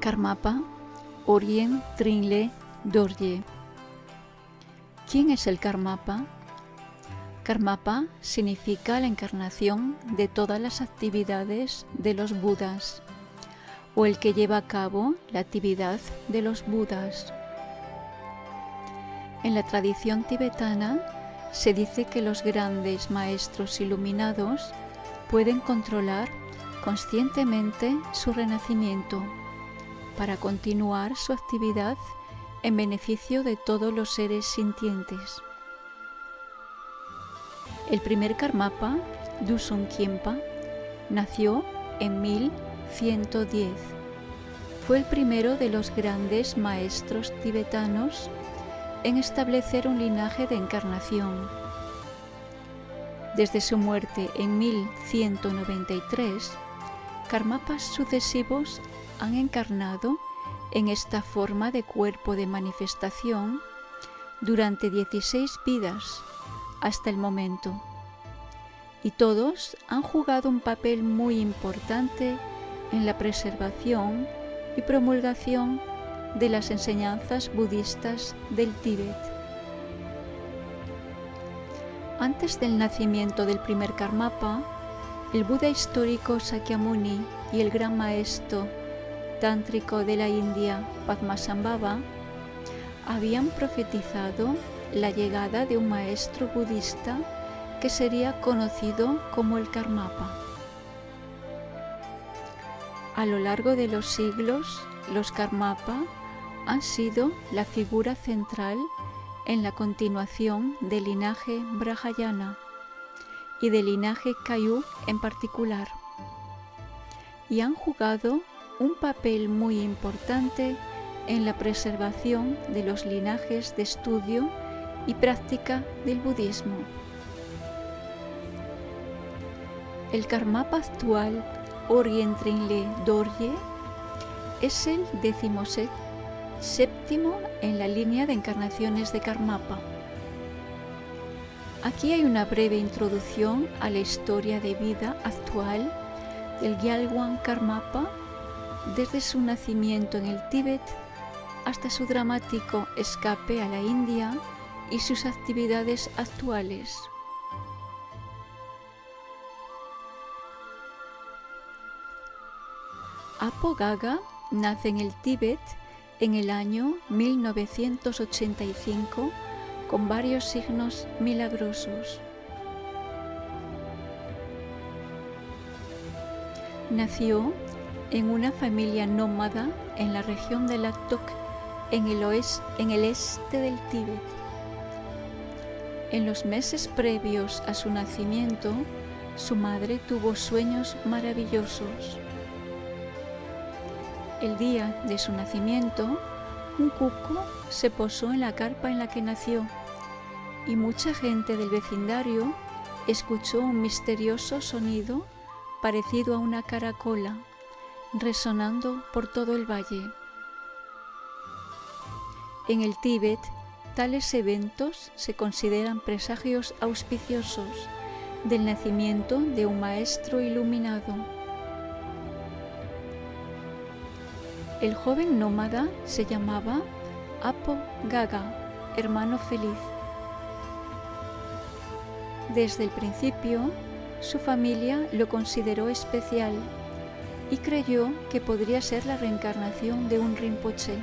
Karmapa, Orien Trinle Dorje. ¿Quién es el Karmapa? Karmapa significa la encarnación de todas las actividades de los Budas, o el que lleva a cabo la actividad de los Budas. En la tradición tibetana se dice que los grandes maestros iluminados pueden controlar conscientemente su renacimiento para continuar su actividad en beneficio de todos los seres sintientes. El primer Karmapa, Dusung Khyentse, nació en 1110. Fue el primero de los grandes maestros tibetanos en establecer un linaje de encarnación. Desde su muerte en 1193, Karmapas sucesivos han encarnado en esta forma de cuerpo de manifestación durante 16 vidas hasta el momento, y todos han jugado un papel muy importante en la preservación y promulgación de las enseñanzas budistas del Tíbet. Antes del nacimiento del primer Karmapa, el Buda histórico Sakyamuni y el gran maestro tántrico de la India, Padmasambhava, habían profetizado la llegada de un maestro budista que sería conocido como el Karmapa. A lo largo de los siglos, los Karmapa han sido la figura central en la continuación del linaje Brahayana y del linaje Kayu en particular, y han jugado un papel muy importante en la preservación de los linajes de estudio y práctica del budismo. El Karmapa actual, Orien Trinle Dorje, es el 17º en la línea de encarnaciones de Karmapa. Aquí hay una breve introducción a la historia de vida actual del Gyalwang Karmapa, desde su nacimiento en el Tíbet hasta su dramático escape a la India y sus actividades actuales. Apogaga nace en el Tíbet en el año 1985 con varios signos milagrosos. Nació en una familia nómada en la región de Laptok, en el este del Tíbet. En los meses previos a su nacimiento, su madre tuvo sueños maravillosos. El día de su nacimiento, un cuco se posó en la carpa en la que nació, y mucha gente del vecindario escuchó un misterioso sonido parecido a una caracola, resonando por todo el valle. En el Tíbet, tales eventos se consideran presagios auspiciosos del nacimiento de un maestro iluminado. El joven nómada se llamaba Apogaga, hermano feliz. Desde el principio, su familia lo consideró especial y creyó que podría ser la reencarnación de un Rinpoche.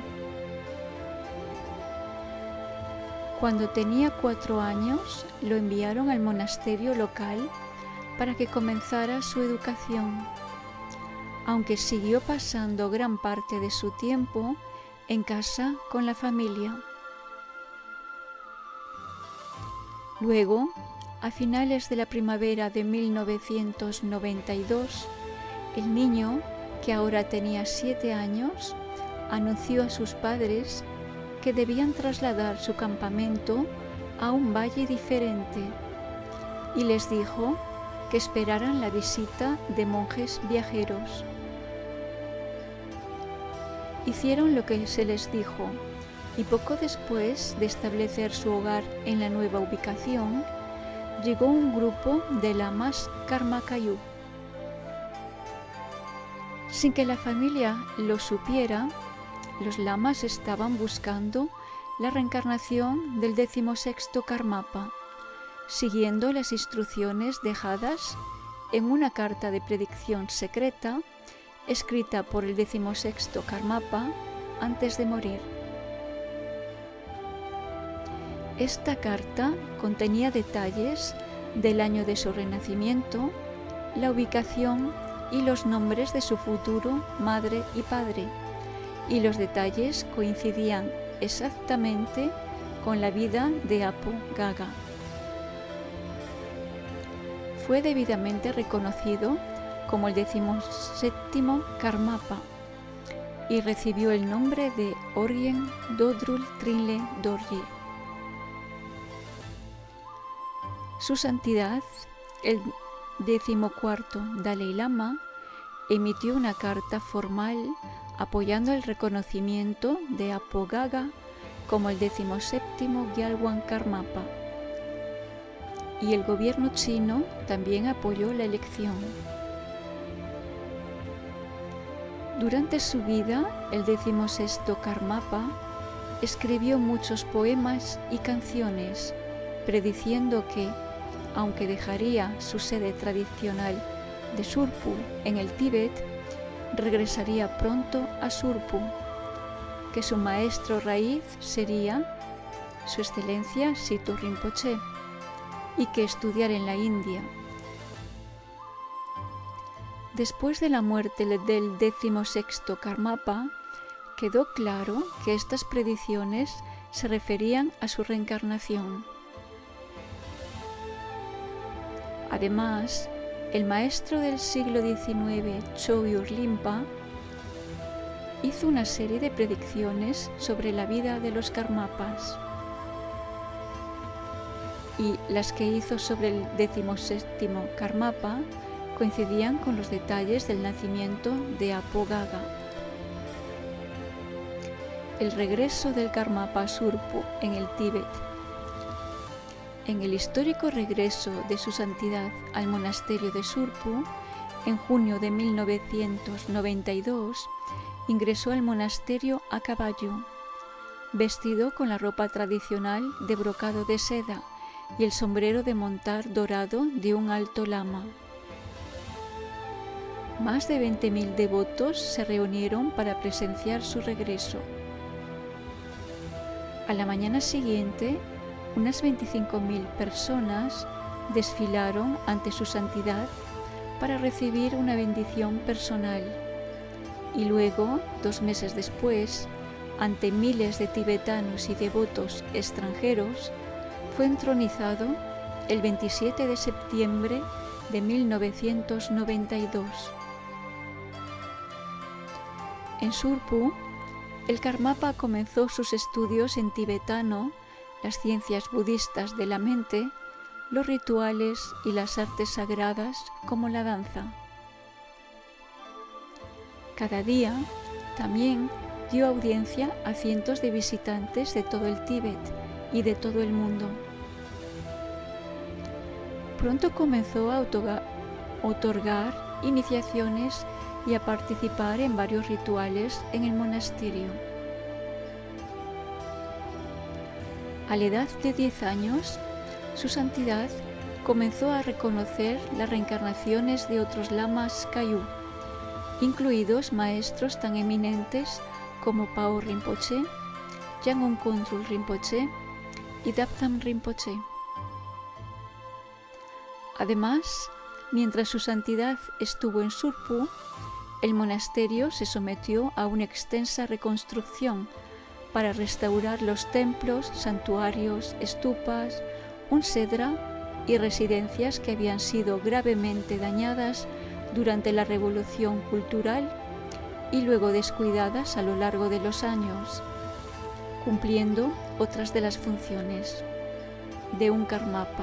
Cuando tenía 4 años, lo enviaron al monasterio local para que comenzara su educación, aunque siguió pasando gran parte de su tiempo en casa con la familia. Luego, a finales de la primavera de 1992, el niño, que ahora tenía 7 años, anunció a sus padres que debían trasladar su campamento a un valle diferente y les dijo que esperaran la visita de monjes viajeros. Hicieron lo que se les dijo, y poco después de establecer su hogar en la nueva ubicación, llegó un grupo de lamas Karma Kayu. Sin que la familia lo supiera, los lamas estaban buscando la reencarnación del 16º Karmapa, siguiendo las instrucciones dejadas en una carta de predicción secreta escrita por el 16º Karmapa antes de morir. Esta carta contenía detalles del año de su renacimiento, la ubicación y los nombres de su futuro madre y padre, y los detalles coincidían exactamente con la vida de Apo Gaga. Fue debidamente reconocido como el 17º Karmapa y recibió el nombre de Orgen Dodrul Trinle Dorji. Su Santidad, el 14º Dalai Lama, emitió una carta formal apoyando el reconocimiento de Apo Gaga como el 17º Gyalwang Karmapa, y el gobierno chino también apoyó la elección. Durante su vida, el 16º Karmapa escribió muchos poemas y canciones, prediciendo que, aunque dejaría su sede tradicional de Surpu en el Tíbet, regresaría pronto a Surpu, que su maestro raíz sería Su Excelencia Situ Rinpoche, y que estudiara en la India. Después de la muerte del 16º Karmapa, quedó claro que estas predicciones se referían a su reencarnación. Además, el maestro del siglo XIX, Chogyur Rimpa, hizo una serie de predicciones sobre la vida de los Karmapas, y las que hizo sobre el 17º Karmapa coincidían con los detalles del nacimiento de Apo Gaga. El regreso del Karmapa a Surpu en el Tíbet. En el histórico regreso de su santidad al monasterio de Surpu, en junio de 1992, ingresó al monasterio a caballo, vestido con la ropa tradicional de brocado de seda y el sombrero de montar dorado de un alto lama. Más de 20.000 devotos se reunieron para presenciar su regreso. A la mañana siguiente, unas 25.000 personas desfilaron ante su santidad para recibir una bendición personal, y luego, 2 meses después, ante miles de tibetanos y devotos extranjeros, fue entronizado el 27 de septiembre de 1992. En Surpu, el Karmapa comenzó sus estudios en tibetano, las ciencias budistas de la mente, los rituales y las artes sagradas como la danza. Cada día también dio audiencia a cientos de visitantes de todo el Tíbet y de todo el mundo. Pronto comenzó a otorgar iniciaciones y a participar en varios rituales en el monasterio. A la edad de 10 años, su santidad comenzó a reconocer las reencarnaciones de otros lamas Kagyu, incluidos maestros tan eminentes como Pao Rinpoche, Yangon Kongtrul Rinpoche y Dabtham Rinpoche. Además, mientras su santidad estuvo en Surpu, el monasterio se sometió a una extensa reconstrucción para restaurar los templos, santuarios, estupas, un sedra y residencias que habían sido gravemente dañadas durante la Revolución Cultural y luego descuidadas a lo largo de los años, cumpliendo otras de las funciones de un Karmapa.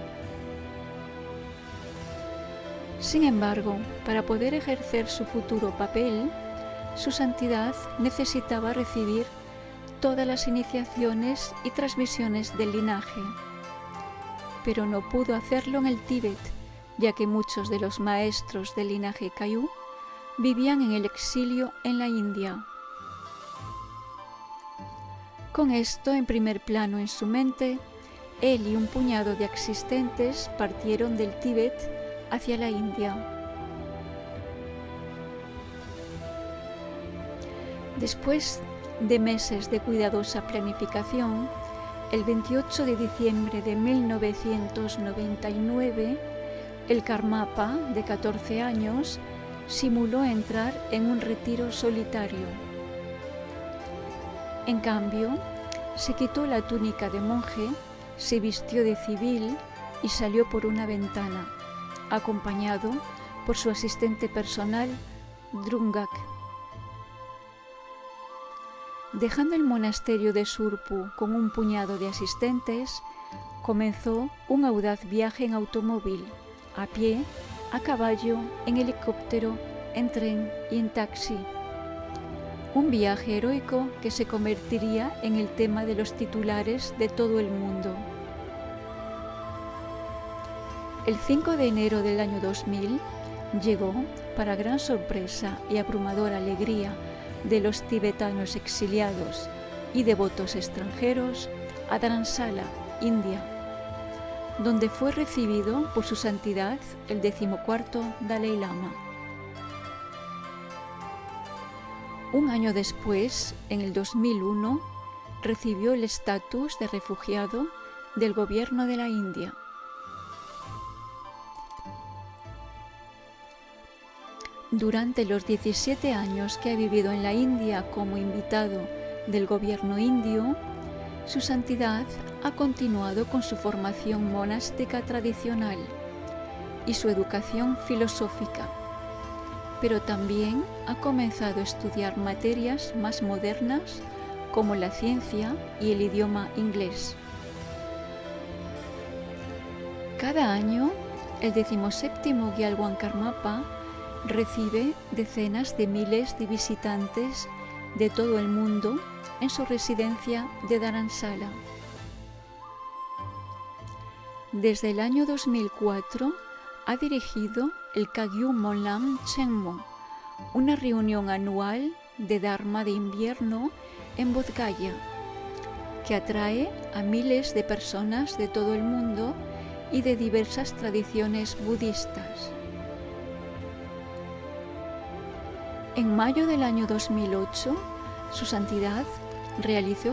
Sin embargo, para poder ejercer su futuro papel, su santidad necesitaba recibir todas las iniciaciones y transmisiones del linaje, pero no pudo hacerlo en el Tíbet, ya que muchos de los maestros del linaje Kagyu vivían en el exilio en la India. Con esto en primer plano en su mente, él y un puñado de asistentes partieron del Tíbet hacia la India. Después de meses de cuidadosa planificación, el 28 de diciembre de 1999, el Karmapa, de 14 años, simuló entrar en un retiro solitario. En cambio, se quitó la túnica de monje, se vistió de civil y salió por una ventana, acompañado por su asistente personal, Drungak. Dejando el monasterio de Surpu con un puñado de asistentes, comenzó un audaz viaje en automóvil, a pie, a caballo, en helicóptero, en tren y en taxi. Un viaje heroico que se convertiría en el tema de los titulares de todo el mundo. El 5 de enero del año 2000 llegó, para gran sorpresa y abrumadora alegría de los tibetanos exiliados y devotos extranjeros, a Dharamsala, India, donde fue recibido por su santidad el 14º Dalai Lama. Un año después, en el 2001, recibió el estatus de refugiado del gobierno de la India. Durante los 17 años que ha vivido en la India como invitado del gobierno indio, su santidad ha continuado con su formación monástica tradicional y su educación filosófica, pero también ha comenzado a estudiar materias más modernas como la ciencia y el idioma inglés. Cada año, el 17º Gyalwant Karmapa recibe decenas de miles de visitantes de todo el mundo en su residencia de Dharamsala. Desde el año 2004 ha dirigido el Kagyu Monlam Chenmo, una reunión anual de Dharma de invierno en Bodh Gaya, que atrae a miles de personas de todo el mundo y de diversas tradiciones budistas. En mayo del año 2008, su santidad realizó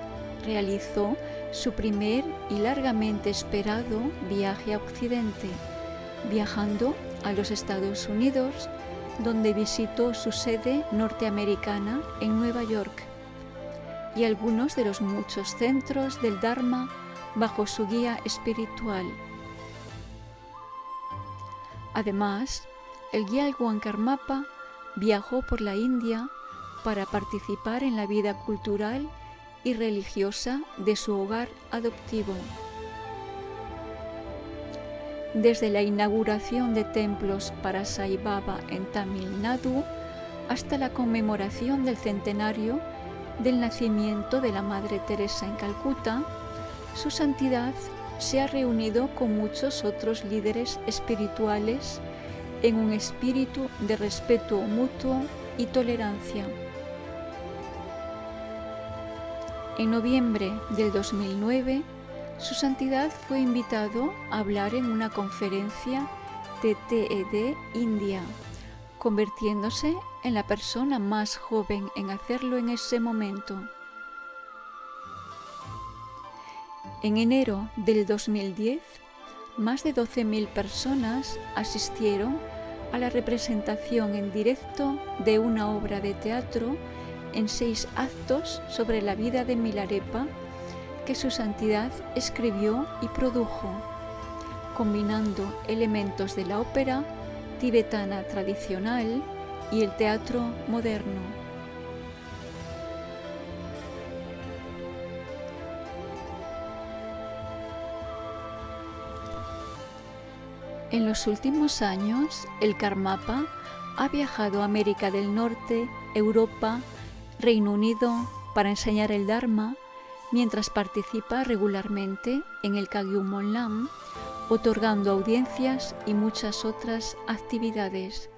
su primer y largamente esperado viaje a Occidente, viajando a los Estados Unidos, donde visitó su sede norteamericana en Nueva York y algunos de los muchos centros del Dharma bajo su guía espiritual. Además, el Gyalwant Karmapa viajó por la India para participar en la vida cultural y religiosa de su hogar adoptivo. Desde la inauguración de templos para Sai Baba en Tamil Nadu hasta la conmemoración del centenario del nacimiento de la Madre Teresa en Calcuta, su santidad se ha reunido con muchos otros líderes espirituales en un espíritu de respeto mutuo y tolerancia. En noviembre del 2009, su santidad fue invitado a hablar en una conferencia de TED India, convirtiéndose en la persona más joven en hacerlo en ese momento. En enero del 2010, más de 12.000 personas asistieron a la representación en directo de una obra de teatro en 6 actos sobre la vida de Milarepa que su santidad escribió y produjo, combinando elementos de la ópera tibetana tradicional y el teatro moderno. En los últimos años, el Karmapa ha viajado a América del Norte, Europa, Reino Unido para enseñar el Dharma, mientras participa regularmente en el Kagyu Monlam, otorgando audiencias y muchas otras actividades.